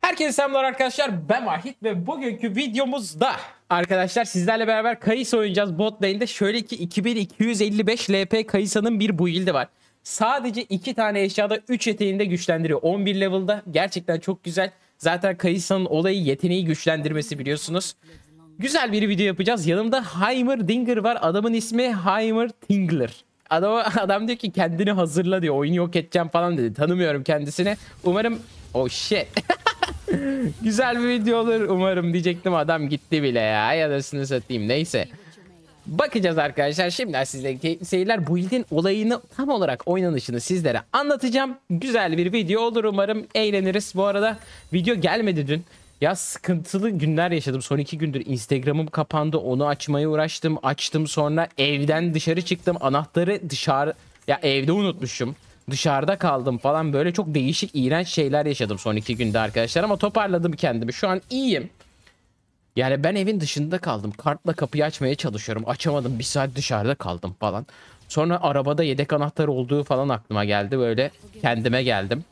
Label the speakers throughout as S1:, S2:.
S1: Herkese selamlar arkadaşlar, ben Vahit ve bugünkü videomuzda arkadaşlar sizlerle beraber Kai'Sa oynayacağız. Bot lane'de şöyle ki 2255 LP Kaisa'nın bir build'i var. Sadece 2 tane eşyada 3 yeteneğini de güçlendiriyor. 11 level'da gerçekten çok güzel. Zaten Kaisa'nın olayı yeteneği güçlendirmesi, biliyorsunuz. Güzel bir video yapacağız. Yanımda Heimerdinger var. Adamın ismi Heimerdinger. Adam diyor ki kendini hazırla diyor. Oyunu yok edeceğim falan dedi. Tanımıyorum kendisini. Umarım... Oh shit. Güzel bir video olur umarım diyecektim, adam gitti bile ya. Yadasını satayım, neyse. Bakacağız arkadaşlar. Şimdi sizlere seyirler build'in olayını, tam olarak oynanışını sizlere anlatacağım. Güzel bir video olur umarım, eğleniriz. Bu arada video gelmedi dün. Ya sıkıntılı günler yaşadım. Son 2 gündür Instagram'ım kapandı. Onu açmaya uğraştım. Açtım, sonra evden dışarı çıktım. Anahtarı dışarı... Ya evde unutmuşum. Dışarıda kaldım falan, böyle çok değişik iğrenç şeyler yaşadım son 2 günde arkadaşlar, ama toparladım kendimi, şu an iyiyim. Yani ben evin dışında kaldım, kartla kapıyı açmaya çalışıyorum, açamadım, bir saat dışarıda kaldım falan. Sonra arabada yedek anahtar olduğu falan aklıma geldi, böyle kendime geldim.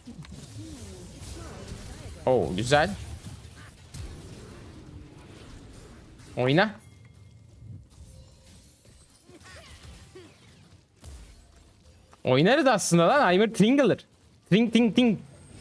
S1: Oo güzel. Oyna. Oynarız aslında lan, Heimerdinger. Ting ting ting.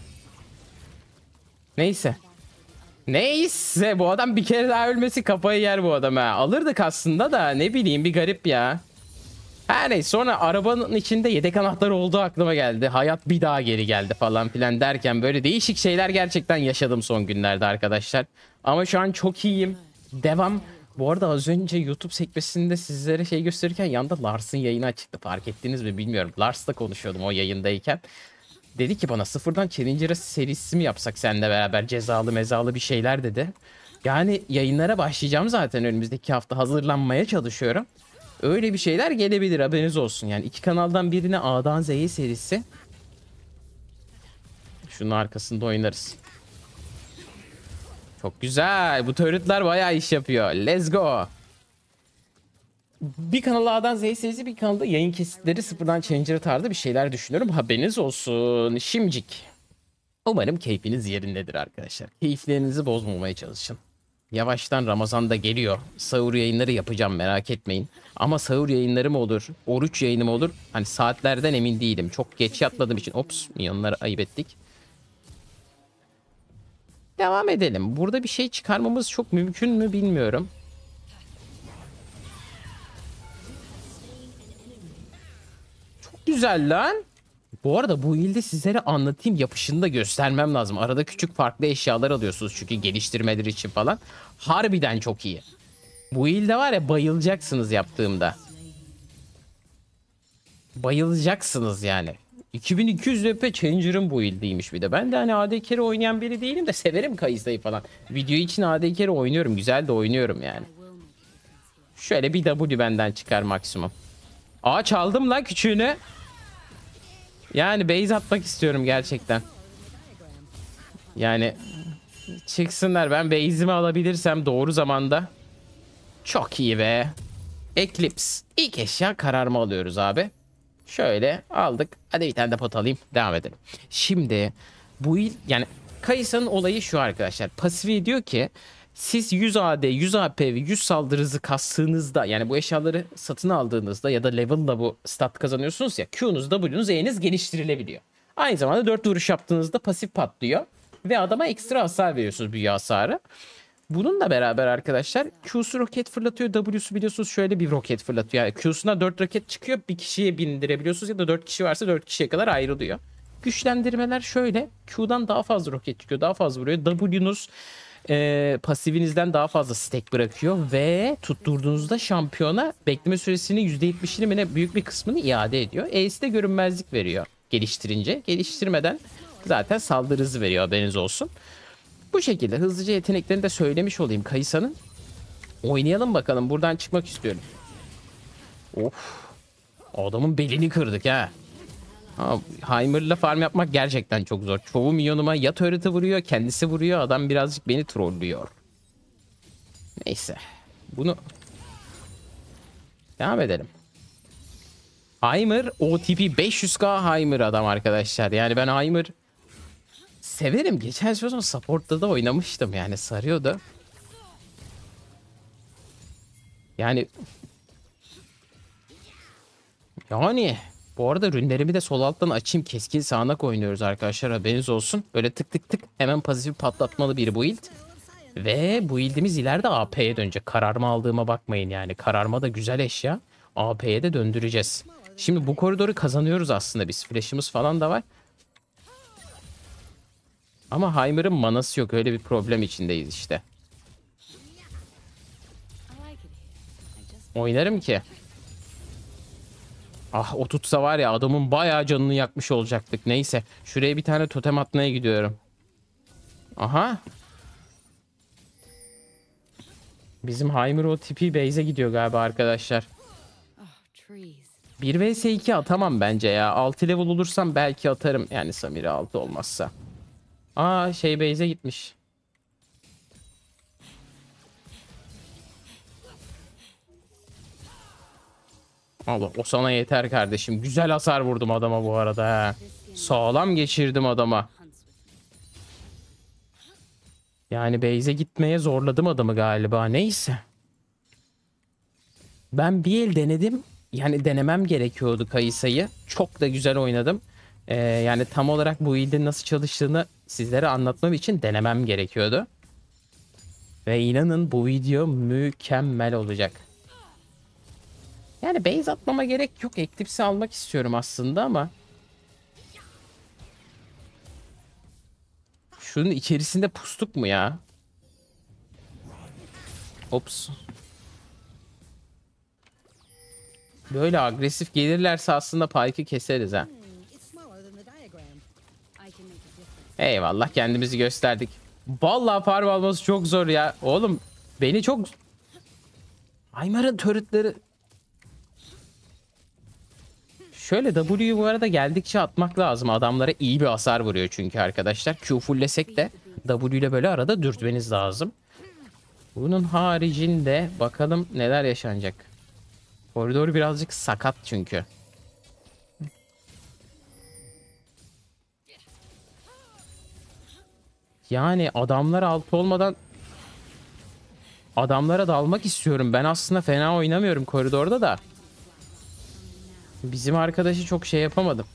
S1: Neyse. Neyse, bu adam bir kere daha ölmesi kafayı yer bu adam ha. Alırdık aslında da, ne bileyim, bir garip ya. Her neyse, sonra arabanın içinde yedek anahtar olduğu aklıma geldi. Hayat bir daha geri geldi falan filan derken böyle değişik şeyler gerçekten yaşadım son günlerde arkadaşlar. Ama şu an çok iyiyim. Devam. Bu arada az önce YouTube sekmesinde sizlere şey gösterirken yanda Lars'ın yayını açıktı. Fark ettiniz mi bilmiyorum. Lars'la konuşuyordum o yayındayken. Dedi ki bana, sıfırdan Challenger serisi mi yapsak seninle beraber, cezalı mezalı bir şeyler dedi. Yani yayınlara başlayacağım zaten, önümüzdeki hafta hazırlanmaya çalışıyorum. Öyle bir şeyler gelebilir, haberiniz olsun. Yani 2 kanaldan birine A'dan Z'ye serisi. Şunun arkasında oynarız. Çok güzel. Bu turretler bayağı iş yapıyor. Let's go. Bir kanal A'dan Z serisi, bir kanalda yayın kesitleri, sıfırdan Challenger tarzı bir şeyler düşünüyorum. Haberiniz olsun. Şimdicik. Umarım keyfiniz yerindedir arkadaşlar. Keyiflerinizi bozmamaya çalışın. Yavaştan Ramazan da geliyor. Sahur yayınları yapacağım, merak etmeyin. Ama sahur yayınları mı olur, oruç yayını mı olur? Hani saatlerden emin değilim. Çok geç yatmadığım için. Ops, milyonları ayıp ettik. Devam edelim. Burada bir şey çıkarmamız çok mümkün mü bilmiyorum. Çok güzel lan. Bu arada bu ilde sizlere anlatayım, yapışını da göstermem lazım. Arada küçük farklı eşyalar alıyorsunuz çünkü geliştirmeleri için falan. Harbiden çok iyi. Bu ilde var ya, bayılacaksınız yaptığımda. Bayılacaksınız yani. 2200 VP Challenger'ın bu ildeymiş bir de. Ben de hani AD Carry oynayan biri değilim de severim Kai'Sa'yı falan. Video için AD Carry oynuyorum. Güzel de oynuyorum yani. Şöyle bir W benden çıkar maksimum. Aa, çaldım lan küçüğünü. Yani base atmak istiyorum gerçekten. Yani çıksınlar, ben base'imi alabilirsem doğru zamanda. Çok iyi be. Eclipse. İlk eşya kararma alıyoruz abi. Şöyle aldık. Hadi bir tane de pot alayım. Devam edelim. Şimdi bu yani Kaisa'nın olayı şu arkadaşlar. Pasifi diyor ki siz 100 AD, 100 AP ve 100 saldırı hızı kastığınızda, yani bu eşyaları satın aldığınızda ya da level'la bu stat kazanıyorsunuz ya, Q'nuz, W'nuz, E'niz geliştirilebiliyor. Aynı zamanda 4 vuruş yaptığınızda pasif patlıyor ve adama ekstra hasar veriyorsunuz, büyü hasarı. Bununla beraber arkadaşlar Q'su roket fırlatıyor. W'su biliyorsunuz şöyle bir roket fırlatıyor. Yani Q'suna 4 roket çıkıyor. Bir kişiye bindirebiliyorsunuz ya da 4 kişi varsa 4 kişiye kadar ayrılıyor. Güçlendirmeler şöyle. Q'dan daha fazla roket çıkıyor. Daha fazla vuruyor. W'nuz pasifinizden daha fazla stack bırakıyor. Ve tutturduğunuzda şampiyona bekleme süresinin %70'ini mi ne, büyük bir kısmını iade ediyor. E'si de görünmezlik veriyor geliştirince. Geliştirmeden zaten saldırı hızı veriyor, haberiniz olsun. Bu şekilde hızlıca yeteneklerini de söylemiş olayım Kaisa'nın. Oynayalım bakalım. Buradan çıkmak istiyorum. Of. Adamın belini kırdık ha. Heimer'la farm yapmak gerçekten çok zor. Çoğu milyonuma ya turret'ı vuruyor, kendisi vuruyor. Adam birazcık beni trollüyor. Neyse. Bunu devam edelim. Heimer OTP 500k Heimer adam arkadaşlar. Yani ben Heimer severim. Geçen sezon support'ta da oynamıştım yani sarıyordu. Yani bu arada rünlerimi de sol alttan açayım. Keskin sağanak oynuyoruz arkadaşlar, haberiniz olsun. Böyle tık tık tık hemen pasifi patlatmalı bir build. Ve build'imiz ileride AP'ye dönecek. Kararma aldığıma bakmayın yani. Kararma da güzel eşya. AP'ye de döndüreceğiz. Şimdi bu koridoru kazanıyoruz aslında biz. Flash'ımız falan da var. Ama Heimer'ın manası yok. Öyle bir problem içindeyiz işte. Oynarım ki. Ah, o tutsa var ya adamın bayağı canını yakmış olacaktık. Neyse. Şuraya bir tane totem atmaya gidiyorum. Aha. Bizim Heimer o tipi base'e gidiyor galiba arkadaşlar. 1 vs 2 atamam bence ya. 6 level olursam belki atarım. Yani Samira 6 olmazsa. Aa, şey base'e gitmiş. Allah, o sana yeter kardeşim. Güzel hasar vurdum adama bu arada ha. Sağlam geçirdim adama. Yani base'e gitmeye zorladım adamı galiba. Neyse. Ben bir el denedim. Yani denemem gerekiyordu Kayısa'yı. Çok da güzel oynadım. Yani tam olarak bu build'in nasıl çalıştığını sizlere anlatmam için denemem gerekiyordu. Ve inanın bu video mükemmel olacak. Yani base atmama gerek yok. Eclipse'i almak istiyorum aslında ama. Şunun içerisinde pustuk mu ya? Ops. Böyle agresif gelirlerse aslında Pyke'ı keseriz ha. Eyvallah, kendimizi gösterdik. Vallahi farm alması çok zor ya. Oğlum beni çok... Aymar'ın turretleri... Şöyle W'yu bu arada geldikçe atmak lazım. Adamlara iyi bir hasar vuruyor çünkü arkadaşlar. Q fulllesek de W ile böyle arada dürtmeniz lazım. Bunun haricinde bakalım neler yaşanacak. Koridor birazcık sakat çünkü. Yani adamlar altı olmadan adamlara dalmak istiyorum. Ben aslında fena oynamıyorum koridorda da. Bizim arkadaşı çok şey yapamadım.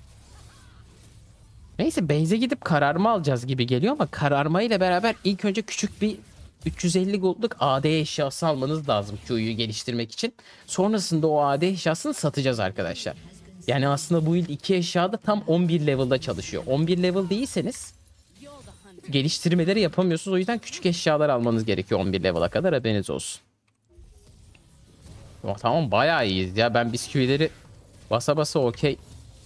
S1: Neyse base'e gidip kararma alacağız gibi geliyor ama kararma ile beraber ilk önce küçük bir 350 gold'luk AD eşyası almanız lazım Q'yu geliştirmek için. Sonrasında o AD eşyasını satacağız arkadaşlar. Yani aslında bu build 2 eşyada tam 11 level'da çalışıyor. 11 level değilseniz geliştirmeleri yapamıyorsunuz. O yüzden küçük eşyalar almanız gerekiyor 11 level'a kadar, haberiniz olsun. Oh, tamam, bayağı iyiyiz ya. Ben bisküvileri basa basa okey.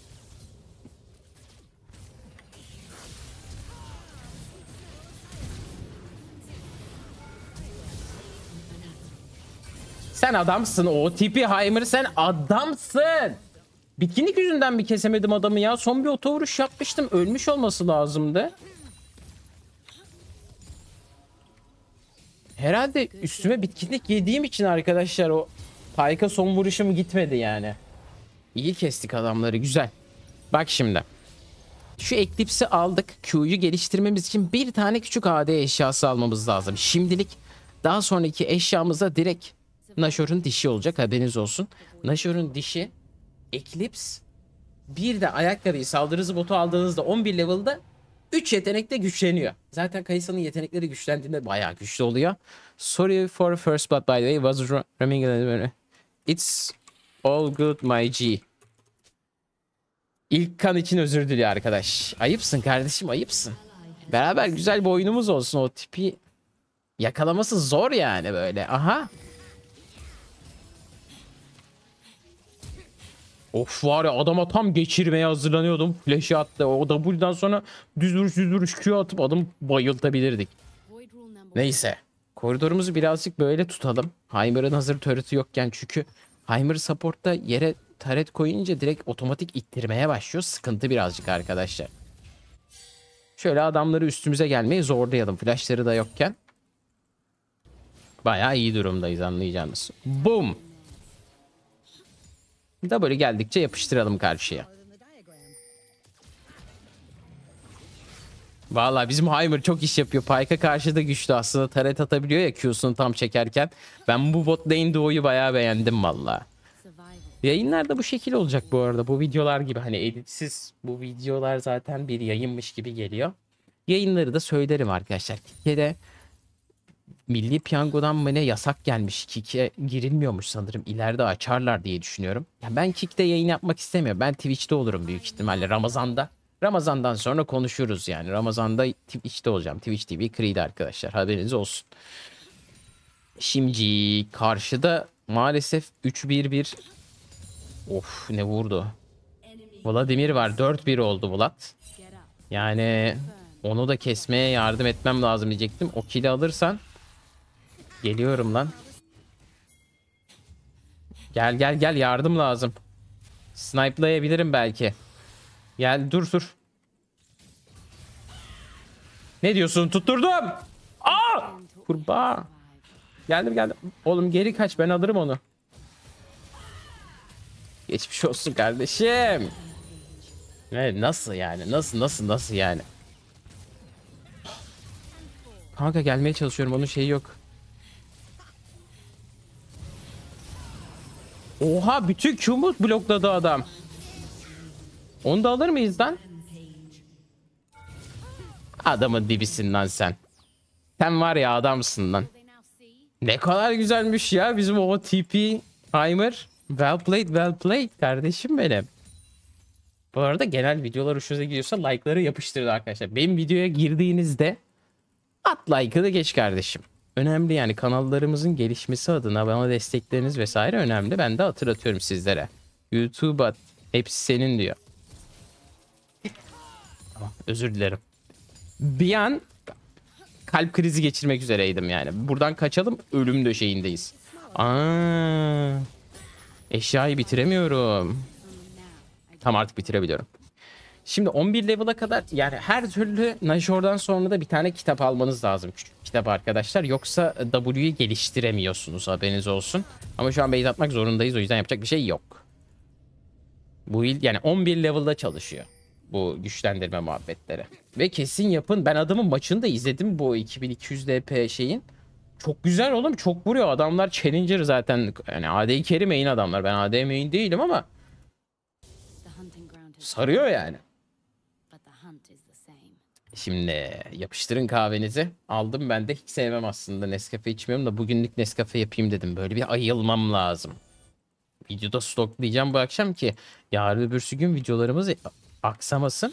S1: Sen adamsın, o tipi Heimer, sen adamsın. Bitkinlik yüzünden mi kesemedim adamı ya? Son bir oto vuruş yapmıştım. Ölmüş olması lazımdı. Herhalde üstüme bitkinlik yediğim için arkadaşlar o Pyke'a son vuruşum gitmedi yani. İyi kestik adamları, güzel. Bak şimdi. Şu Eclipse'i aldık. Q'yu geliştirmemiz için bir tane küçük AD eşyası almamız lazım. Şimdilik, daha sonraki eşyamıza direkt Nashore'un dişi olacak, haberiniz olsun. Nashore'un dişi, Eclipse, bir de ayakkabıyı, saldırı hızı botu aldığınızda 11 level'da 3 yetenekte güçleniyor. Zaten Kayısa'nın yetenekleri güçlendiğinde bayağı güçlü oluyor. Sorry for first blood by the way. Was running. It's all good my G. İlk kan için özür diliyor arkadaş. Ayıpsın kardeşim, ayıpsın. Beraber güzel bir oyunumuz olsun. O tipi yakalaması zor yani böyle. Aha. Of, var ya, adama tam geçirmeye hazırlanıyordum. Flash'ı attı. O W'dan sonra düz vuruş Q atıp adamı bayıltabilirdik. Neyse. Koridorumuzu birazcık böyle tutalım. Heimer'ın hazır turret'ı yokken, çünkü Heimer support'ta yere turret koyunca direkt otomatik ittirmeye başlıyor. Sıkıntı birazcık arkadaşlar. Şöyle adamları üstümüze gelmeyi zorlayalım. Flash'ları da yokken. Bayağı iyi durumdayız, anlayacağınız. Boom. W geldikçe yapıştıralım karşıya. Vallahi bizim Heimer çok iş yapıyor. Pyke'a karşı da güçlü aslında. Taret atabiliyor ya Q'sunu tam çekerken. Ben bu bot lane duo'yu bayağı beğendim vallahi. Yayınlar da bu şekil olacak bu arada. Bu videolar gibi hani editsiz bu videolar zaten bir yayınmış gibi geliyor. Yayınları da söylerim arkadaşlar. Kick'e Milli Piyango'dan mı ne yasak gelmiş. Kick'e girilmiyormuş sanırım. İleride açarlar diye düşünüyorum. Ya ben Kick'te yayın yapmak istemiyorum. Ben Twitch'te olurum büyük ihtimalle Ramazan'da. Ramazan'dan sonra konuşuruz yani. Ramazan'da Twitch'te olacağım. Twitch TV Creed arkadaşlar. Haberiniz olsun. Şimdi karşıda maalesef 3-1-1. Of ne vurdu. Vladimir var. 4-1 oldu Vlad. Yani onu da kesmeye yardım etmem lazım diyecektim. O kill'i alırsan geliyorum lan. Gel gel gel, yardım lazım. Snipe'layabilirim belki. Gel dur dur. Ne diyorsun? Tutturdum. Aa! Kurbağa. Geldim geldim. Oğlum geri kaç, ben alırım onu. Geçmiş olsun kardeşim. Ne, nasıl yani? Nasıl yani? Kanka gelmeye çalışıyorum, onun şeyi yok. Oha, bütün Q'mu blokladı adam. Onu da alır mıyız lan? Adamın dibisin lan sen. Sen var ya adamsın lan. Ne kadar güzelmiş ya bizim o TP Heimer. Well played, well played kardeşim benim. Bu arada genel videolar hoşunuza gidiyorsa like'ları yapıştırın arkadaşlar. Benim videoya girdiğinizde at like'ı da geç kardeşim. Önemli yani, kanallarımızın gelişmesi adına bana destekleriniz vesaire önemli. Ben de hatırlatıyorum sizlere. YouTube'a hepsi senin diyor. Tamam, özür dilerim. Bir an kalp krizi geçirmek üzereydim yani. Buradan kaçalım, ölüm döşeğindeyiz. Aa, eşyayı bitiremiyorum. Tam artık bitirebiliyorum. Şimdi 11 level'a kadar yani her türlü Najor'dan sonra da bir tane kitap almanız lazım. Küçük kitap arkadaşlar. Yoksa W'yu geliştiremiyorsunuz, haberiniz olsun. Ama şu an base atmak zorundayız, o yüzden yapacak bir şey yok. Bu yani 11 level'da çalışıyor bu güçlendirme muhabbetleri. Ve kesin yapın. Ben adamın maçını da izledim, bu 2200 DP şeyin. Çok güzel oğlum, çok vuruyor. Adamlar Challenger zaten. Yani AD carry main adamlar. Ben AD main değilim ama sarıyor yani. Şimdi yapıştırın kahvenizi. Aldım ben de. Hiç sevmem aslında. Nescafe içmiyorum da bugünlük Nescafe yapayım dedim. Böyle bir ayılmam lazım. Videoda stoklayacağım bu akşam ki yarın öbürsü gün videolarımız aksamasın.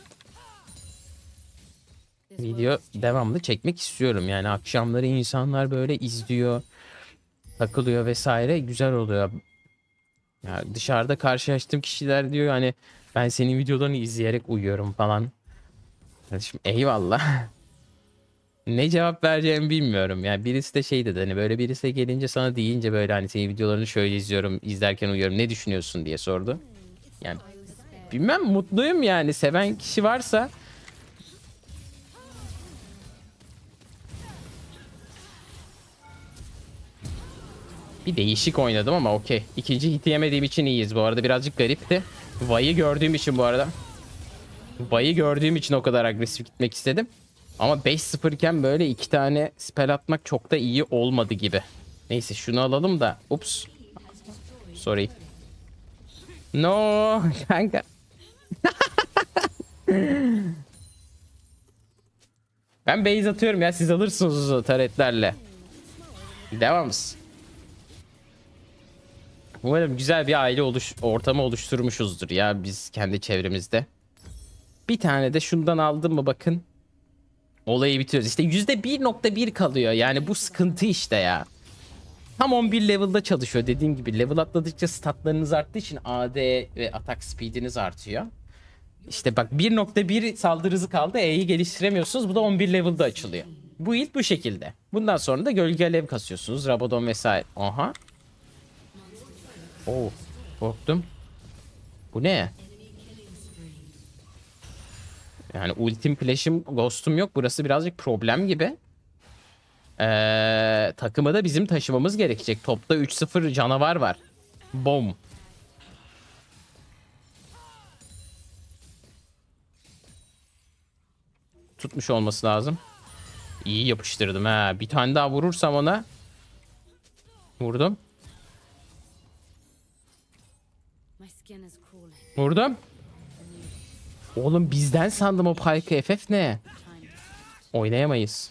S1: Video devamlı çekmek istiyorum. Yani akşamları insanlar böyle izliyor, takılıyor vesaire. Güzel oluyor. Yani dışarıda karşılaştığım kişiler diyor hani ben senin videolarını izleyerek uyuyorum falan. Kardeşim eyvallah. Ne cevap vereceğimi bilmiyorum. Yani birisi de şey dedi, hani böyle birisi de gelince sana deyince böyle hani senin videolarını şöyle izliyorum, izlerken uyuyorum, ne düşünüyorsun diye sordu. Yani bilmem, mutluyum yani, seven kişi varsa. Bir değişik oynadım ama okey. İkinci hiti yemediğim için iyiyiz bu arada, birazcık garipti. Vay'ı gördüğüm için bu arada. Vay'ı gördüğüm için o kadar agresif gitmek istedim. Ama 5-0 iken böyle iki tane spell atmak çok da iyi olmadı gibi. Neyse şunu alalım da. Ups. Sorry. No kanka. Ben base atıyorum ya, siz alırsınız o taretlerle. Devamız. Umarım güzel bir aile ortamı oluşturmuşuzdur ya biz kendi çevremizde. Bir tane de şundan aldım mı bakın. Olayı bitiriyoruz. İşte %1.1 kalıyor. Yani bu sıkıntı işte ya. Tam 11 level'da çalışıyor. Dediğim gibi level atladıkça statlarınız arttığı için AD ve atak speed'iniz artıyor. İşte bak 1.1 saldırı hızı kaldı. E'yi geliştiremiyorsunuz. Bu da 11 level'da açılıyor. Bu ilk bu şekilde. Bundan sonra da gölge alev kasıyorsunuz. Rabadon vesaire. Aha. Oo, korktum. Bu ne? Yani ultim, flash'im, ghost'um yok. Burası birazcık problem gibi. Takımı da bizim taşımamız gerekecek. Topta 3-0 canavar var. Bom. tutmuş olması lazım. İyi yapıştırdım ha. Bir tane daha vurursam ona. Vurdum. Vurdum. Oğlum bizden sandım o Pyke'ı. FF ne? Oynayamayız.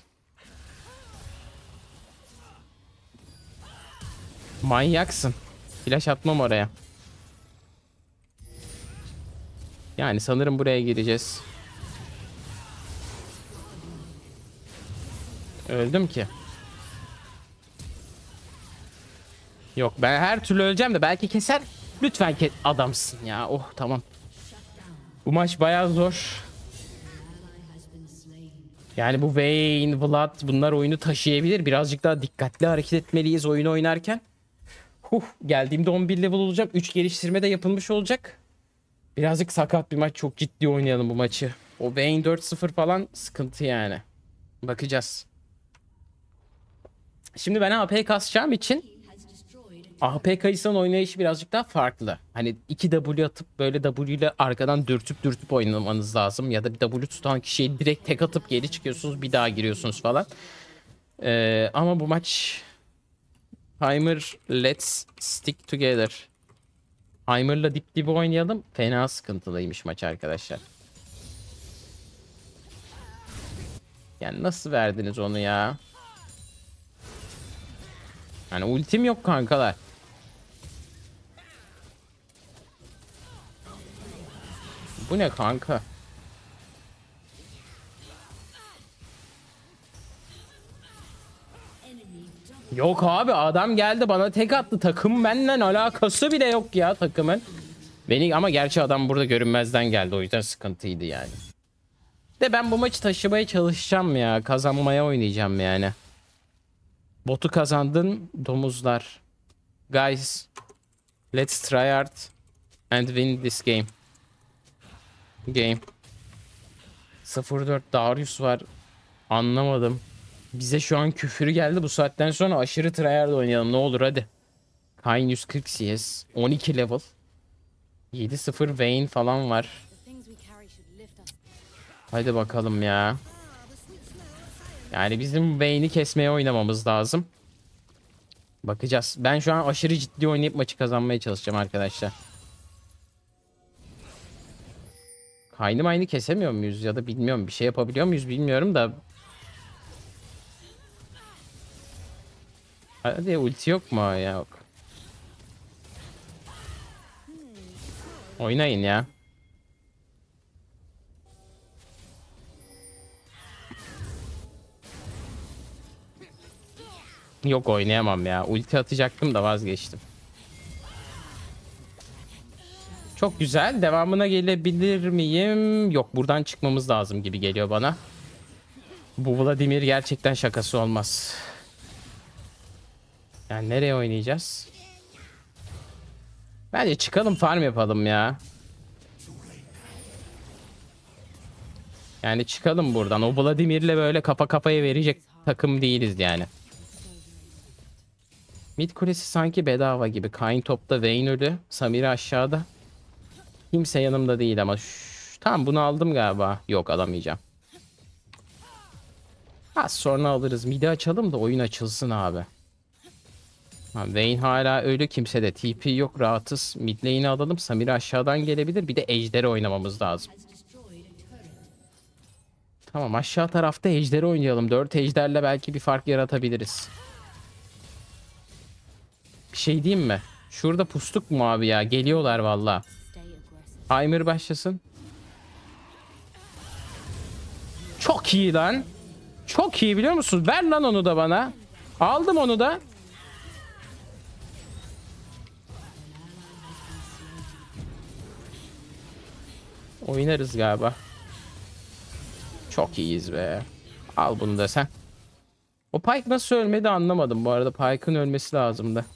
S1: Manyaksın. Flash atmam oraya. Yani sanırım buraya gireceğiz. Öldüm ki. Yok ben her türlü öleceğim de belki keser. Lütfen adamsın ya. Oh tamam. Bu maç bayağı zor. Yani bu Vayne, Vlad bunlar oyunu taşıyabilir. Birazcık daha dikkatli hareket etmeliyiz oyunu oynarken. Geldiğimde 11 level olacağım. 3 geliştirme de yapılmış olacak. Birazcık sakat bir maç. Çok ciddi oynayalım bu maçı. O Vayne 4-0 falan sıkıntı yani. Bakacağız. Şimdi ben AP kasacağım için AP Kayısan oynayışı birazcık daha farklı. Hani 2 W atıp böyle W ile arkadan dürtüp oynamanız lazım. Ya da bir W tutan kişiye direkt tek atıp geri çıkıyorsunuz. Bir daha giriyorsunuz falan. Ama bu maç Heimer let's stick together. Heimer'la dip dibe oynayalım. Fena sıkıntılıymış maç arkadaşlar. Yani nasıl verdiniz onu ya? Yani ultim yok kankalar. Bu ne kanka? Yok abi adam geldi bana tek attı. Takım benden alakası bile yok ya takımın. Beni ama gerçi adam burada görünmezden geldi. O yüzden sıkıntıydı yani. De ben bu maçı taşımaya çalışacağım ya. Kazanmaya oynayacağım yani. Botu kazandın domuzlar. Guys, let's try hard and win this game. Game. 0-4 Darius var. Anlamadım. Bize şu an küfür geldi. Bu saatten sonra aşırı tryhard oynayalım. Ne olur hadi. Kayn 140 CS. 12 level. 7-0 Vayne falan var. Haydi bakalım ya. Yani bizim Vayne'i kesmeye oynamamız lazım. Bakacağız. Ben şu an aşırı ciddi oynayıp maçı kazanmaya çalışacağım arkadaşlar. Kayn'ı aynı kesemiyor muyuz ya da bilmiyorum. Bir şey yapabiliyor muyuz bilmiyorum da. Hadi ulti yok mu ya? Yok. Oynayın ya. Yok oynayamam ya. Ulti atacaktım da vazgeçtim. Çok güzel. Devamına gelebilir miyim? Yok buradan çıkmamız lazım gibi geliyor bana. Bu Vladimir gerçekten şakası olmaz. Yani nereye oynayacağız? Bence çıkalım farm yapalım ya. Yani çıkalım buradan. O Vladimir'le böyle kafa kafaya verecek takım değiliz yani. Mid kulesi sanki bedava gibi. Kayn topta, Vayne ölü. Samira aşağıda. Kimse yanımda değil ama. Tamam bunu aldım galiba. Yok alamayacağım. Az sonra alırız. Mid'i açalım da oyun açılsın abi. Vayne hala ölü. Kimse de TP yok. Rahatız. Mid lane'i alalım. Samira aşağıdan gelebilir. Bir de ejderi oynamamız lazım. Tamam aşağı tarafta ejderi oynayalım. 4 ejderle belki bir fark yaratabiliriz. Bir şey diyeyim mi? Şurada pustuk mu abi ya? Geliyorlar valla. Heimer başlasın. Çok iyi lan. Çok iyi biliyor musun? Ver lan onu da bana. Aldım onu da. Oynarız galiba. Çok iyiyiz be. Al bunu da sen. O Pyke nasıl ölmedi anlamadım. Bu arada Pyke'ın ölmesi lazımdı.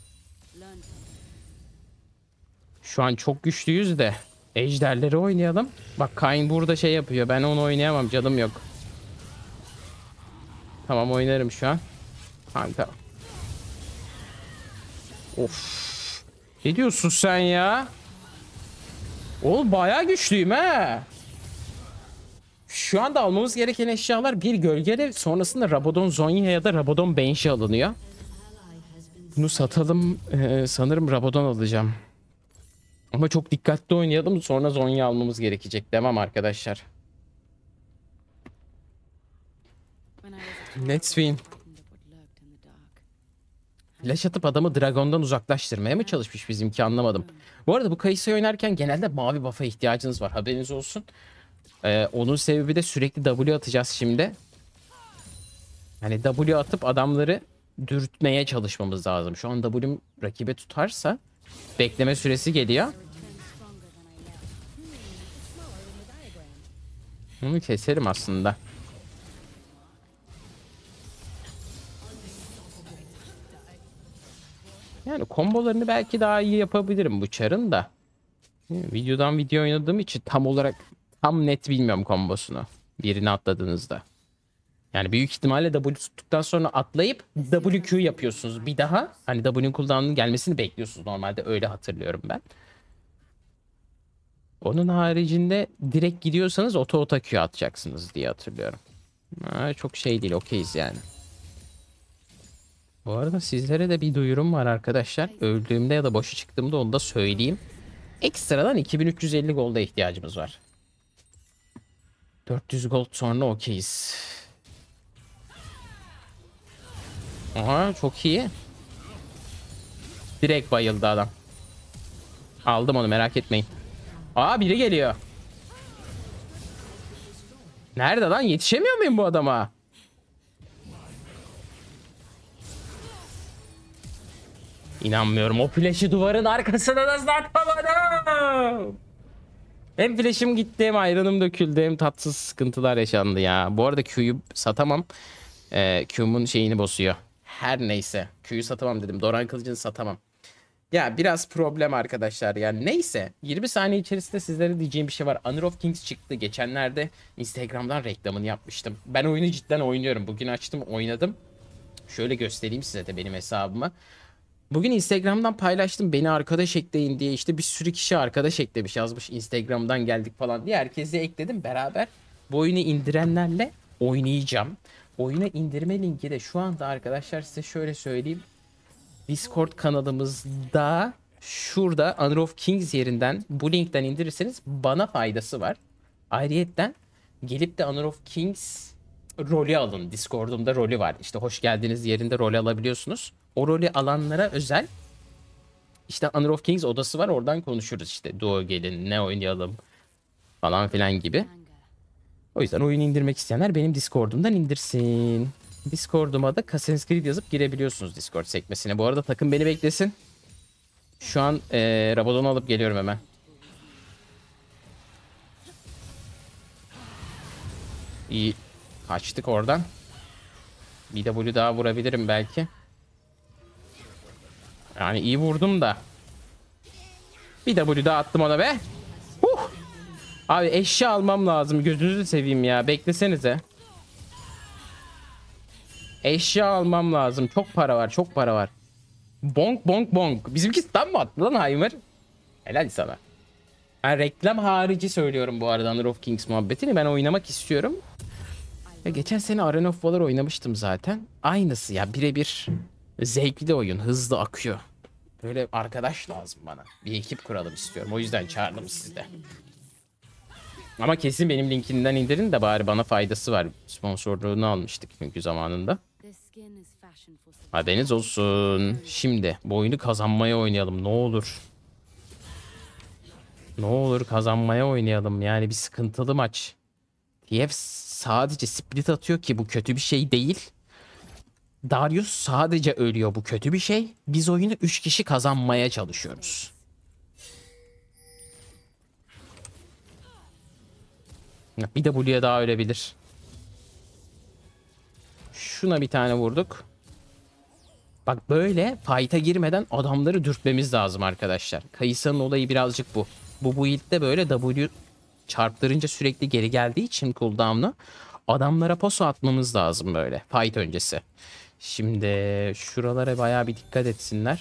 S1: Şu an çok güçlüyüz de. Ejderleri oynayalım. Bak Kayn burada şey yapıyor. Ben onu oynayamam. Canım yok. Tamam oynarım şu an. Kanka. Of. Ne diyorsun sen ya? Oğlum bayağı güçlüyüm he. Şu anda almamız gereken eşyalar bir gölgede, sonrasında Rabadon Zonya ya da Rabadon Banshee alınıyor. Bunu satalım. Sanırım Rabadon alacağım. Ama çok dikkatli oynayalım, sonra Zonya almamız gerekecek. Devam arkadaşlar. Let's win. Flash atıp adamı Dragon'dan uzaklaştırmaya mı çalışmış bizimki, anlamadım. Bu arada bu Kayısı'yı oynarken genelde mavi buff'a ihtiyacınız var, haberiniz olsun. Onun sebebi de sürekli W atacağız şimdi. Hani W atıp adamları dürtmeye çalışmamız lazım. Şu an W'm rakibe tutarsa bekleme süresi geliyor. Bunu keserim aslında. Yani kombolarını belki daha iyi yapabilirim bu çarın da. Videodan video oynadığım için tam net bilmiyorum kombosunu. Birini atladığınızda. Yani büyük ihtimalle W tuttuktan sonra atlayıp WQ yapıyorsunuz. Bir daha hani W cooldown'un gelmesini bekliyorsunuz. Normalde öyle hatırlıyorum ben. Onun haricinde direkt gidiyorsanız oto Q atacaksınız diye hatırlıyorum. Çok şey değil, okeyiz yani. Bu arada sizlere de bir duyurum var arkadaşlar. Öldüğümde ya da boşa çıktığımda onu da söyleyeyim. Ekstradan 2350 golda ihtiyacımız var. 400 gold sonra okeyiz. Aha, çok iyi. Direkt bayıldı adam. Aldım onu, merak etmeyin. Aa, biri geliyor. Nerede lan? Yetişemiyor muyum bu adama? İnanmıyorum. O flash'ı duvarın arkasına nasıl atamadım? Hem flash'ım gitti, hem ayranım döküldü, hem tatsız sıkıntılar yaşandı ya. Bu arada Q'yu satamam. Q'mun şeyini bozuyor. Her neyse. Q'yu satamam dedim. Doran kılıcını satamam. Ya biraz problem arkadaşlar. Yani neyse. 20 saniye içerisinde sizlere diyeceğim bir şey var. Honor of Kings çıktı. Geçenlerde Instagram'dan reklamını yapmıştım. Ben oyunu cidden oynuyorum. Bugün açtım, oynadım. Şöyle göstereyim size de benim hesabımı. Bugün Instagram'dan paylaştım, beni arkadaş ekleyin diye. İşte bir sürü kişi arkadaş eklemiş, yazmış Instagram'dan geldik falan diye. Herkesi ekledim, beraber bu oyunu indirenlerle oynayacağım. Oyuna indirme linki de şu anda arkadaşlar, size şöyle söyleyeyim. Discord kanalımızda şurada Honor of Kings yerinden, bu linkten indirirseniz bana faydası var. Ayrıyetten gelip de Honor of Kings rolü alın. Discord'umda rolü var. İşte hoş geldiniz yerinde rol alabiliyorsunuz. O rolü alanlara özel işte Honor of Kings odası var. Oradan konuşuruz işte. Duo gelin, ne oynayalım falan filan gibi. O yüzden oyunu indirmek isteyenler benim Discord'umdan indirsin. Discord'uma da Assassin's Creed yazıp girebiliyorsunuz Discord sekmesine. Bu arada takım beni beklesin. Şu an Rabadon'u alıp geliyorum hemen. İyi. Kaçtık oradan. Bir W daha vurabilirim belki. Yani iyi vurdum da. Bir W daha attım ona be. Abi eşya almam lazım. Gözünüzü seveyim ya. Beklesenize. Eşya almam lazım. Çok para var. Çok para var. Bonk bonk bonk. Bizimki stun mı attı lan Heimer? Helal sana. Ben reklam harici söylüyorum bu arada Honor of Kings muhabbetini. Ben oynamak istiyorum. Ya geçen sene Arena of Valor oynamıştım zaten. Aynısı ya, birebir. Zevkli oyun. Hızlı akıyor. Böyle arkadaş lazım bana. Bir ekip kuralım istiyorum. O yüzden çağırdım sizi de. Ama kesin benim linkinden indirin de bari, bana faydası var. Sponsorluğunu almıştık çünkü zamanında. Haberiniz olsun. Şimdi bu oyunu kazanmaya oynayalım. Ne olur. Ne olur kazanmaya oynayalım. Yani bir sıkıntılı maç. TF sadece split atıyor ki bu kötü bir şey değil. Darius sadece ölüyor, bu kötü bir şey. Biz oyunu 3 kişi kazanmaya çalışıyoruz. Bir de Blue'ya daha ölebilir. Şuna bir tane vurduk. Bak böyle fight'a girmeden adamları dürtmemiz lazım arkadaşlar. Kayısa'nın olayı birazcık bu. Bu build'de böyle W çarptırınca sürekli geri geldiği için cooldown'u adamlara poso atmamız lazım böyle fight öncesi. Şimdi şuralara bayağı bir dikkat etsinler.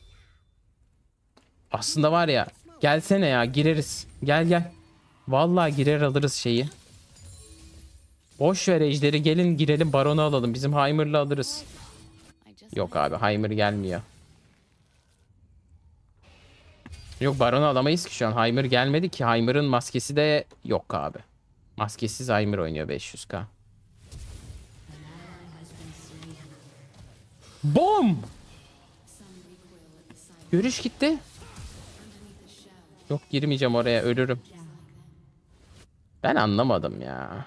S1: Aslında var ya, gelsene ya, gireriz. Gel gel. Vallahi girer alırız şeyi. Boş ver ejderi, gelin girelim baronu alalım. Bizim Heimer'la alırız. Yok abi, Heimer gelmiyor. Yok, baronu alamayız ki şu an. Heimer gelmedi ki. Heimer'ın maskesi de yok abi. Maskesiz Heimer oynuyor 500k. Bom! Görüş gitti. Yok, girmeyeceğim oraya, ölürüm. Ben anlamadım ya.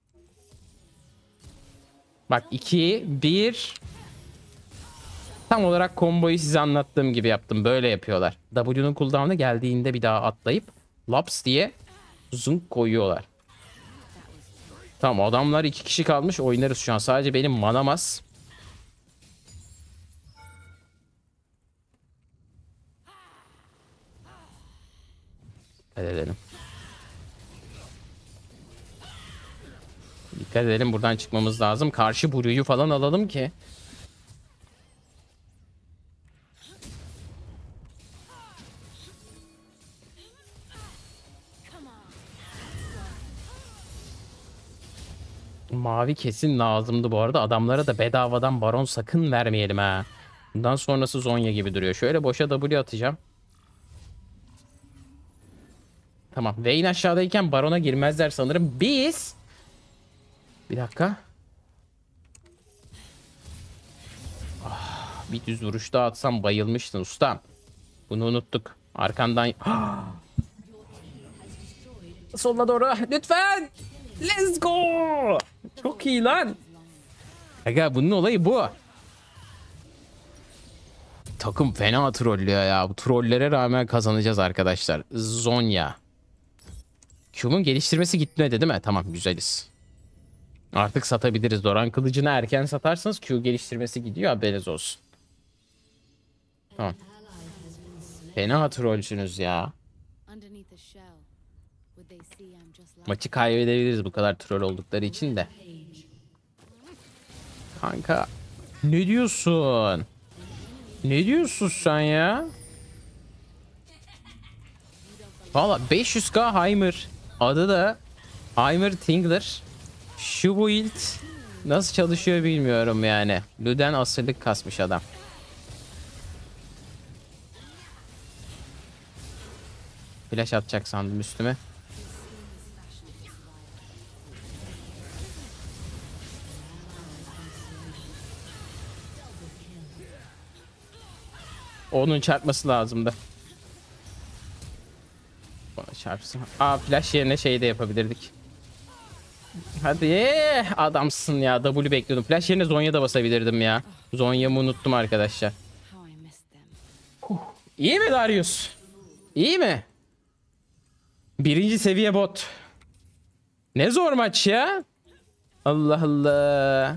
S1: Bak 2, 1. Tam olarak komboyu size anlattığım gibi yaptım. Böyle yapıyorlar. W'nun cooldown'a geldiğinde bir daha atlayıp laps diye zunk koyuyorlar. Tamam, adamlar 2 kişi kalmış, oynarız şu an. Sadece benim manam az. Dikkat edelim. Dikkat edelim, buradan çıkmamız lazım. Karşı Blue'yu falan alalım ki. Mavi kesin lazımdı bu arada. Adamlara da bedavadan baron sakın vermeyelim ha. Bundan sonrası Zonya gibi duruyor. Şöyle boşa W atacağım. Tamam. Vayne aşağıdayken barona girmezler sanırım. Biz... Bir dakika. Bir düz vuruş daha atsam bayılmıştın ustam. Bunu unuttuk. Arkandan... Soluna doğru. Lütfen. Let's go. Çok iyi lan. Aga, bunun olayı bu. Takım fena trollüyor ya. Bu trollere rağmen kazanacağız arkadaşlar. Zonya. Q'mun geliştirmesi gitmedi değil mi? Tamam, güzeliz. Artık satabiliriz. Doran kılıcını erken satarsanız Q geliştirmesi gidiyor. Haberiniz olsun. Tamam. Fena trollsünüz ya. Maçı kaybedebiliriz bu kadar troll oldukları için de. Kanka. Ne diyorsun? Ne diyorsun sen ya? Valla 500k Heimer. Adı da Heimer Tingler. Şu build nasıl çalışıyor bilmiyorum yani. Luden asırlık kasmış adam. Flash atacak sandım üstüme. Onun çarpması lazımdı. Bana çarpsın. Aa, flash yerine şey de yapabilirdik. Hadi adamsın ya. W bekliyordum. Flash yerine Zonya da basabilirdim ya. Zonya'mı unuttum arkadaşlar. İyi mi Darius? İyi mi? 1. seviye bot. Ne zor maç ya. Allah Allah.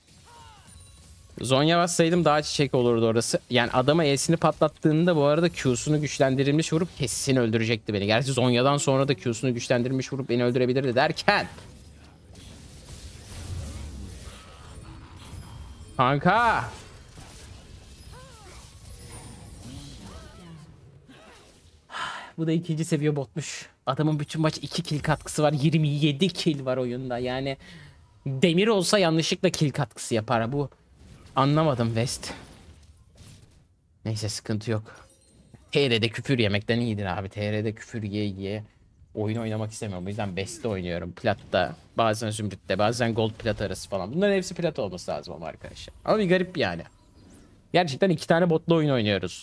S1: Zonya bassaydım daha çiçek olurdu orası. Yani adama E'sini patlattığında bu arada Q'sunu güçlendirilmiş vurup kesin öldürecekti beni. Gerçi Zonya'dan sonra da Q'sunu güçlendirilmiş vurup beni öldürebilirdi derken. Kanka. Bu da 2. seviye botmuş. Adamın bütün maç 2 kill katkısı var. 27 kill var oyunda. Yani demir olsa yanlışlıkla kill katkısı yapar. Bu anlamadım West. Neyse, sıkıntı yok. TR'de küfür yemekten iyidir abi. TR'de küfür ye. Oyun oynamak istemiyorum. O yüzden Best'te oynuyorum. Platta, bazen Zümrüt'te, bazen Gold Plat arası falan. Bunların hepsi plat olması lazım ama arkadaşlar. Ama bir garip yani. Gerçekten 2 tane botla oyun oynuyoruz.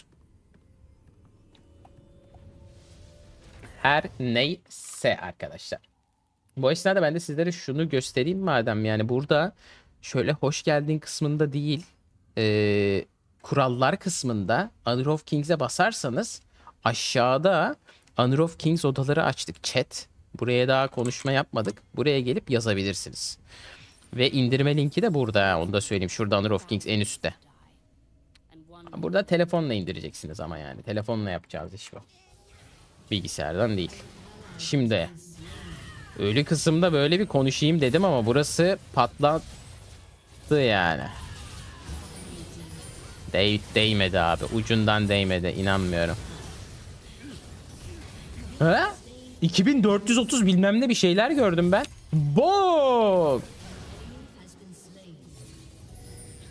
S1: Her neyse arkadaşlar. Bu esnada ben de sizlere şunu göstereyim madem. Yani burada şöyle hoş geldin kısmında değil. Kurallar kısmında Honor of Kings'e basarsanız aşağıda Honor of Kings odaları açtık. Chat. Buraya daha konuşma yapmadık. Buraya gelip yazabilirsiniz. Ve indirme linki de burada. Onu da söyleyeyim. Şurada Honor of Kings en üstte. Burada telefonla indireceksiniz ama yani. Telefonla yapacağız iş bu. Bilgisayardan değil. Şimdi ölü kısımda böyle bir konuşayım dedim ama burası patlattı yani. Değmedi abi. Ucundan değmedi. İnanmıyorum. Ha? 2430 bilmem ne bir şeyler gördüm ben. Bok!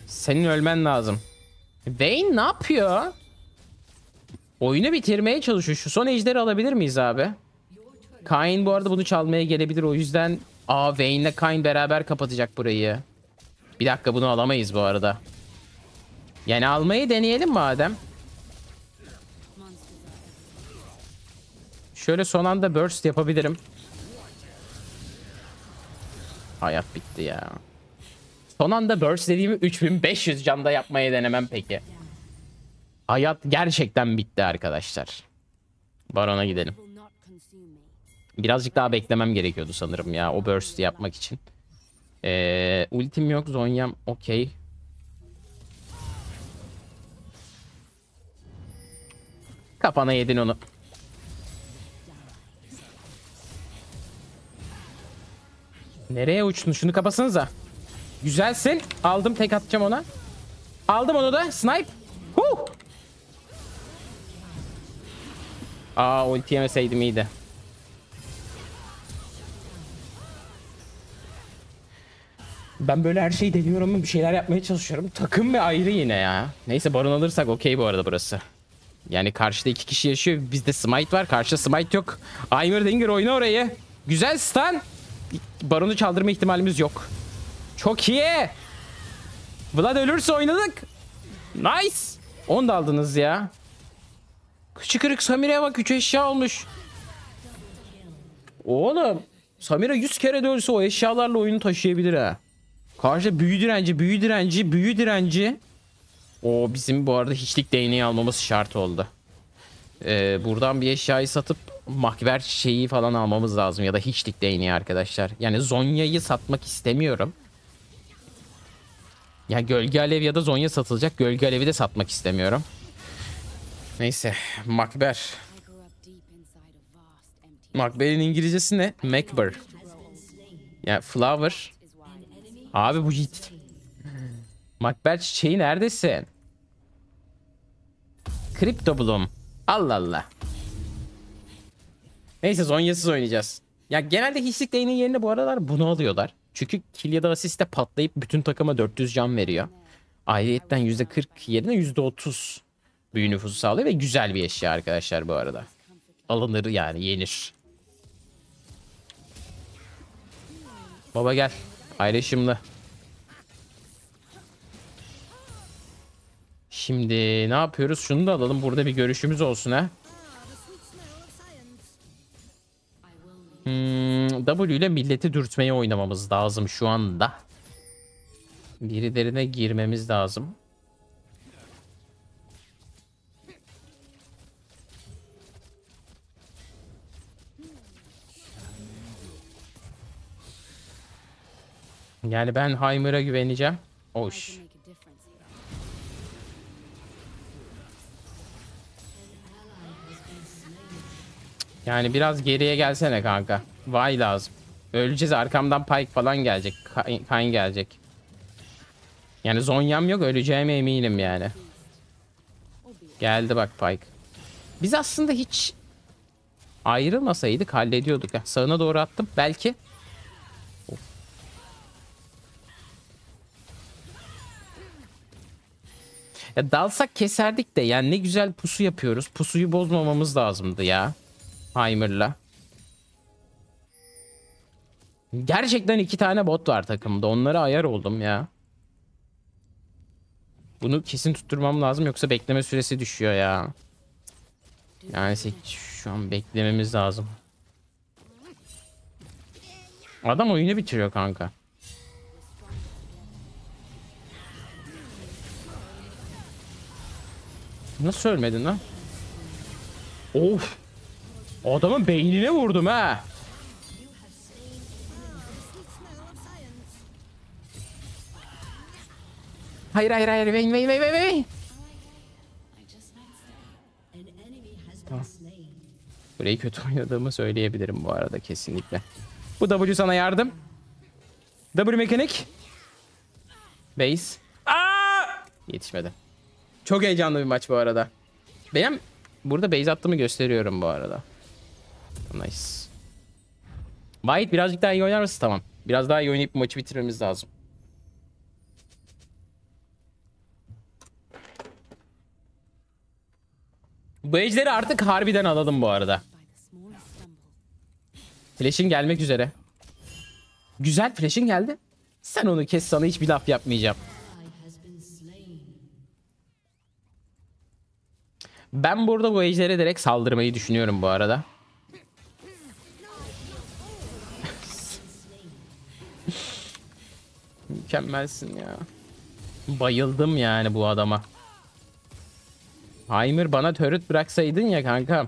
S1: Senin ölmen lazım. Vayne ne yapıyor? Oyunu bitirmeye çalışıyor. Şu son ejderi alabilir miyiz abi? Kayn bu arada bunu çalmaya gelebilir. O yüzden Vayne ile Kayn beraber kapatacak burayı. Bir dakika, bunu alamayız bu arada. Yani almayı deneyelim madem. Şöyle son anda burst yapabilirim. Hayat bitti ya. Son anda burst dediğimi 3500 canda yapmaya denemem peki. Hayat gerçekten bitti arkadaşlar. Baron'a gidelim. Birazcık daha beklemem gerekiyordu sanırım ya o burst yapmak için. Ultim yok, Zhonya'm okey. Kafana yedin onu. Nereye uçtun? Şunu kapasanıza. Güzelsin. Aldım, tek atacağım ona. Aldım onu da. Snipe. Ulti yemeseydim iyiydi. Ben böyle her şeyi deniyorum ama bir şeyler yapmaya çalışıyorum. Takım ve ayrı yine ya. Neyse, baron alırsak okey bu arada burası. Yani karşıda 2 kişi yaşıyor. Bizde smite var. Karşıda smite yok. Heimerdinger oyna orayı. Güzel stun. Baronu çaldırma ihtimalimiz yok. Çok iyi. Vlad ölürse oynadık. Nice. 10 da aldınız ya. Kıçı kırık Samira'ya bak, 3 eşya olmuş. Oğlum. Samira 100 kere de ölse o eşyalarla oyunu taşıyabilir ha. Karşı büyü direnci, büyü direnci, büyü direnci. O bizim bu arada hiçlik değneği almamız şart oldu. Buradan bir eşyayı satıp mahver şeyi falan almamız lazım. Ya da hiçlik değneği arkadaşlar. Yani Zhonya'yı satmak istemiyorum. Ya gölge alev ya da Zhonya satılacak. Gölge alevi de satmak istemiyorum. Neyse. Makber. Makber'in İngilizcesi ne? Makber. Yani flower. Abi bu git. Makber çiçeği neredesin? Crypto Bloom. Allah Allah. Neyse, Zhonya'sız oynayacağız. Ya genelde hiçlik değneği yerine bu aralar bunu alıyorlar. Çünkü kill ya da asiste patlayıp bütün takıma 400 can veriyor. Ayrıyetten %40 yerine %30 büyü nüfusu sağlıyor ve güzel bir eşya arkadaşlar bu arada. Alınır yani, yenir. Baba gel. Paylaşımlı. Şimdi ne yapıyoruz? Şunu da alalım. Burada bir görüşümüz olsun ha. W ile milleti dürtmeye oynamamız lazım şu anda. Birilerine girmemiz lazım. Yani ben Heimer'a güveneceğim. Oş. Yani biraz geriye gelsene kanka. Vay lazım. Öleceğiz, arkamdan Pyke falan gelecek. Kayn gelecek. Yani Zhonya'm yok, öleceğime eminim yani. Geldi bak Pyke. Biz aslında hiç ayrılmasaydık hallediyorduk. Sağına doğru attım belki. Of. Ya dalsak keserdik de, yani ne güzel pusu yapıyoruz. Pusuyu bozmamamız lazımdı ya. Heimer'la. Gerçekten 2 tane bot var takımda. Onlara ayar oldum ya. Bunu kesin tutturmam lazım, yoksa bekleme süresi düşüyor ya. Yani şu an beklememiz lazım. Adam oyunu bitiriyor kanka. Nasıl ölmedin lan? Of. Adamın beynine vurdum ha. Hayır hayır hayır. Vayne. Tamam. Burayı kötü oynadığımı söyleyebilirim bu arada kesinlikle. Bu W sana yardım. W mekanik. Base. Yetişmedi. Çok heyecanlı bir maç bu arada. Benim burada base attığımı gösteriyorum bu arada. Nice. White birazcık daha iyi oynar mısın? Tamam. Biraz daha iyi oynayıp maçı bitirmemiz lazım. Bu ejderi artık harbiden alalım bu arada. Flash'in gelmek üzere. Güzel, flash'in geldi. Sen onu kes, sana hiçbir laf yapmayacağım. Ben burada bu ejdere direkt saldırmayı düşünüyorum bu arada. Mükemmelsin ya. Bayıldım yani bu adama. Heimer, bana turret bıraksaydın ya kanka.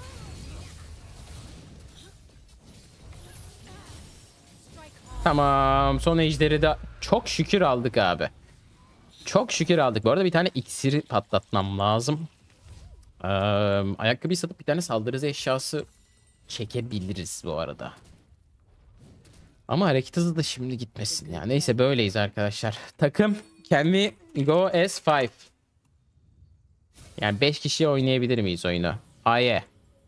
S1: Tamam, son ejderi de çok şükür aldık abi. Çok şükür aldık. Bu arada bir tane iksiri patlatmam lazım. Ayakkabıyı satıp bir tane saldırı hızı eşyası çekebiliriz bu arada. Ama hareket hızı da şimdi gitmesin ya. Neyse, böyleyiz arkadaşlar. Takım can we go as 5? Yani 5 kişiye oynayabilir miyiz oyunu? Aye.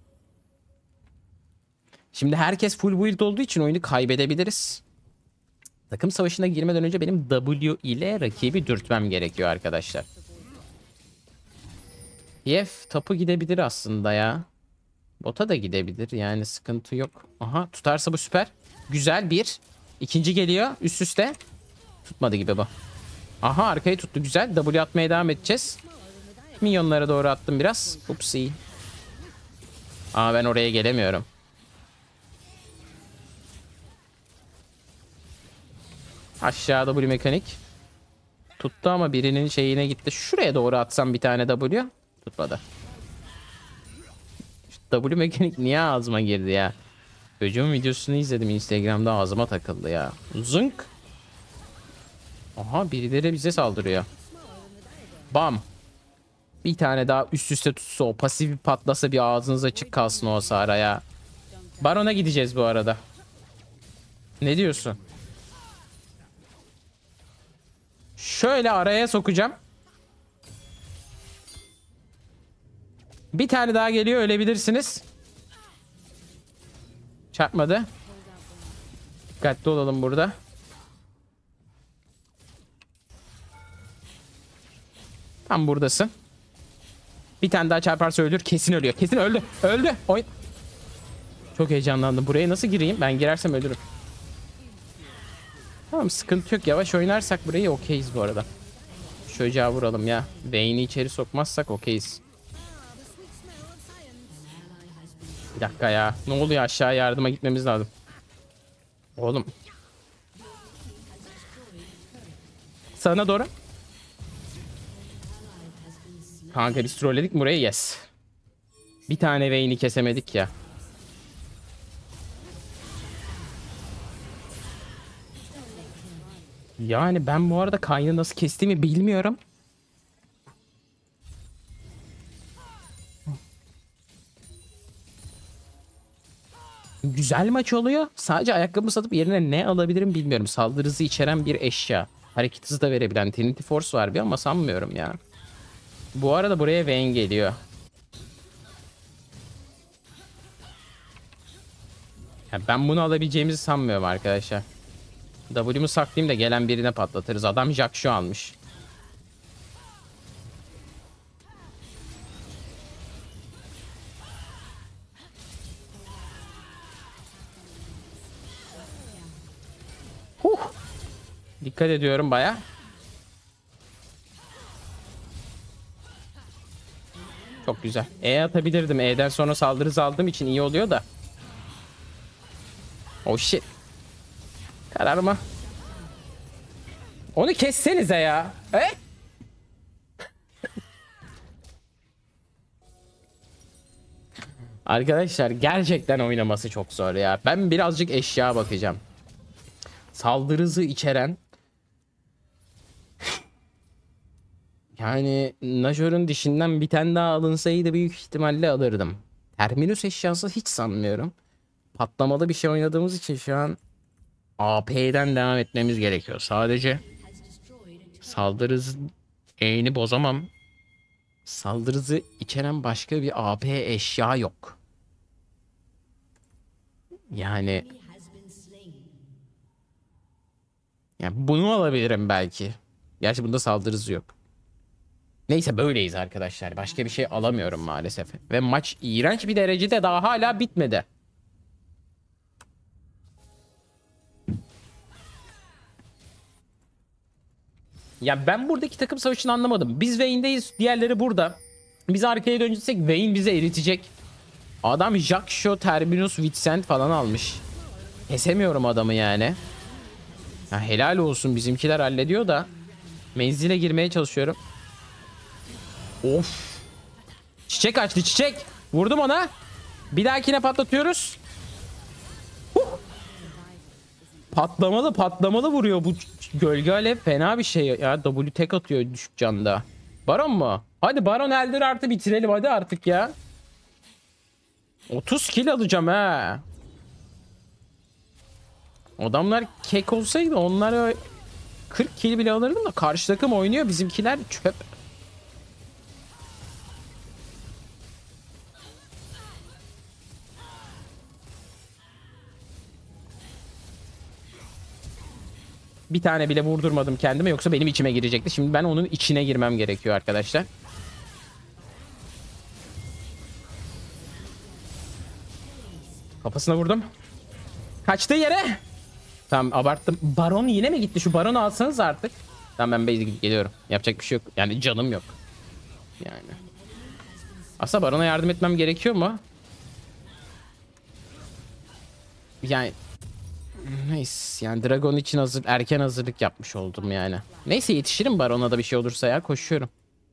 S1: Şimdi herkes full build olduğu için oyunu kaybedebiliriz. Takım savaşına girmeden önce benim W ile rakibi dürtmem gerekiyor arkadaşlar. Yef tapu gidebilir aslında ya. Bota da gidebilir yani, sıkıntı yok. Aha, tutarsa bu süper. Güzel bir. İkinci geliyor üst üste. Tutmadı gibi bu. Aha, arkayı tuttu, güzel. W atmaya devam edeceğiz. Minyonlara doğru attım biraz. Upsi. Aa, ben oraya gelemiyorum. Aşağıda W mekanik. Tuttu ama birinin şeyine gitti. Şuraya doğru atsam bir tane W. Tutmadı. W mekanik niye ağzıma girdi ya? Çocuğun videosunu izledim Instagram'da, ağzıma takıldı ya. Zınk. Aha, birileri bize saldırıyor. Bam. Bir tane daha üst üste tutsa, o pasifi patlasa, bir ağzınız açık kalsın o hasara ya. Baron'a gideceğiz bu arada. Ne diyorsun? Şöyle araya sokacağım. Bir tane daha geliyor, ölebilirsiniz. Çarpmadı. Dikkatli olalım burada. Tam buradasın. Bir tane daha çarparsa ölür. Kesin ölüyor. Kesin öldü. Öldü. Oyun. Çok heyecanlandım. Buraya nasıl gireyim? Ben girersem ölürüm. Tamam, sıkıntı yok. Yavaş oynarsak burayı okeyiz bu arada. Çocuğa vuralım ya. Vayne'i içeri sokmazsak okeyiz. Bir dakika ya. Ne oluyor, aşağı yardıma gitmemiz lazım. Oğlum. Sana doğru. Kanka biz trolledik mi burayı? Yes. Bir tane Vayne'i kesemedik ya. Yani ben bu arada Kayn'ı nasıl kestiğimi bilmiyorum. Güzel maç oluyor. Sadece ayakkabımı satıp yerine ne alabilirim bilmiyorum. Saldırı hızı içeren bir eşya. Hareket hızı da verebilen Trinity Force var bir ama sanmıyorum ya. Bu arada buraya Vayne geliyor. Ya ben bunu alabileceğimizi sanmıyorum arkadaşlar. W'mu saklayayım da gelen birine patlatırız. Adam Jax'u almış. Dikkat ediyorum baya. Çok güzel. E atabilirdim. E'den sonra saldırı hızı aldığım için iyi oluyor da. Oh shit. Kararma. Onu kessenize ya. Arkadaşlar gerçekten oynaması çok zor ya. Ben birazcık eşya bakacağım. Saldırı hızı içeren. Yani Najo'nun dişinden bir tane daha alınsaydı büyük ihtimalle alırdım. Terminus eşyası hiç sanmıyorum. Patlamalı bir şey oynadığımız için şu an AP'den devam etmemiz gerekiyor. Sadece saldırı hızı E'ni bozamam. Saldırı hızı içeren başka bir AP eşya yok. Yani bunu alabilirim belki. Gerçi bunda saldırı hızı yok. Neyse böyleyiz arkadaşlar. Başka bir şey alamıyorum maalesef. Ve maç iğrenç bir derecede daha hala bitmedi. Ya ben buradaki takım savaşını anlamadım. Biz Vayne'deyiz. Diğerleri burada. Biz arkaya döneceksek Vayne bize eritecek. Adam Jaxo, Terminus, Vitsent falan almış. Kesemiyorum adamı yani. Ya helal olsun, bizimkiler hallediyor da. Menzile girmeye çalışıyorum. Of. Çiçek açtı, çiçek. Vurdum ona. Bir dahakine patlatıyoruz. Patlamalı vuruyor bu gölge alev. Fena bir şey ya. W tek atıyor düşük canda. Baron mu? Hadi Baron Elder artı bitirelim hadi artık ya. 30 kill alacağım ha. Adamlar kek olsaydı onlara 40 kill bile alırdım da karşı takım oynuyor, bizimkiler çöp. Bir tane bile vurdurmadım kendime, yoksa benim içime girecekti. Şimdi ben onun içine girmem gerekiyor arkadaşlar. Kafasına vurdum. Kaçtığı yere. Tamam, abarttım. Baron yine mi gitti? Şu Baron'u alsanız artık. Tamam, ben base gidip geliyorum. Yapacak bir şey yok. Yani canım yok. Yani. Aslında Baron'a yardım etmem gerekiyor mu? Yani neyse, yani Dragon için erken hazırlık yapmış oldum yani. Neyse, yetişirim Baron'a da bir şey olursa ya, koşuyorum.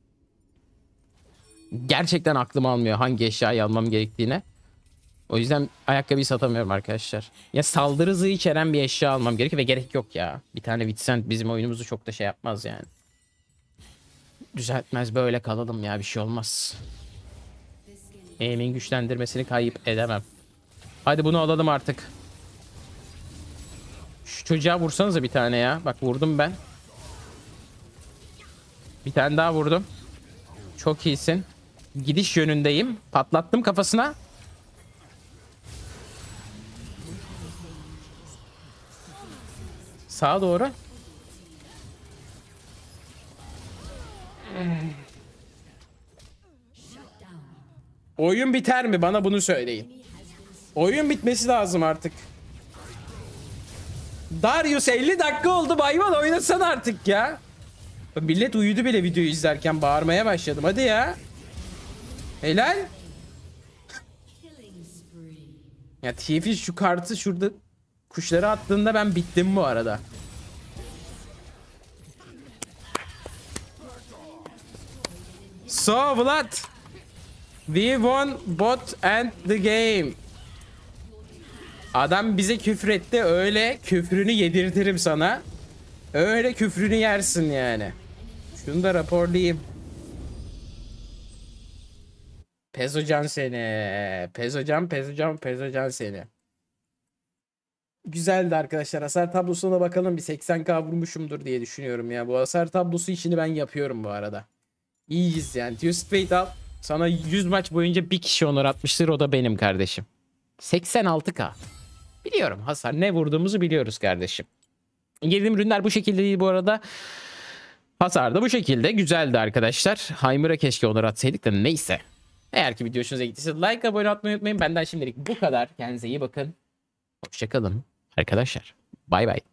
S1: Gerçekten aklım almıyor hangi eşyayı almam gerektiğine. O yüzden ayakkabıyı satamıyorum arkadaşlar. Ya saldırı hızı içeren bir eşya almam gerekiyor ve gerek yok ya. Bir tane Vincent bizim oyunumuzu çok da şey yapmaz yani. Düzeltmez, böyle kalalım ya, bir şey olmaz. Aim'in güçlendirmesini kayıp edemem. Hadi bunu alalım artık. Şu çocuğa vursanıza bir tane ya. Bak vurdum ben. Bir tane daha vurdum. Çok iyisin. Gidiş yönündeyim. Patlattım kafasına. Sağa doğru. Oyun biter mi? Bana bunu söyleyin. Oyun bitmesi lazım artık. Darius 50 dakika oldu, bayvan oynasana artık ya. Millet uyudu bile videoyu izlerken, bağırmaya başladım. Hadi ya. Helal. Ya TF şu kartı şurada kuşları attığında ben bittim bu arada. So Vlad, we won bot and the game. Adam bize küfretti, öyle küfrünü yedirtirim sana. Öyle küfrünü yersin yani. Şunu da raporlayayım. Pezocan seni. Pezocan seni. Güzeldi arkadaşlar. Hasar tablosuna bakalım. Bir 80k vurmuşumdur diye düşünüyorum ya. Bu hasar tablosu işini ben yapıyorum bu arada. İyiyiz yani. Twisted Fate al. Sana 100 maç boyunca bir kişi onur atmıştır. O da benim kardeşim. 86k. Biliyorum hasar. Ne vurduğumuzu biliyoruz kardeşim. Girdiğim ürünler bu şekilde değil bu arada. Hasar da bu şekilde. Güzeldi arkadaşlar. Heimer'a keşke onur atsaydık da neyse. Eğer ki video hoşunuza gittiyse like, abone olmayı unutmayın. Benden şimdilik bu kadar. Kendinize iyi bakın. Hoşçakalın arkadaşlar. Bay bay.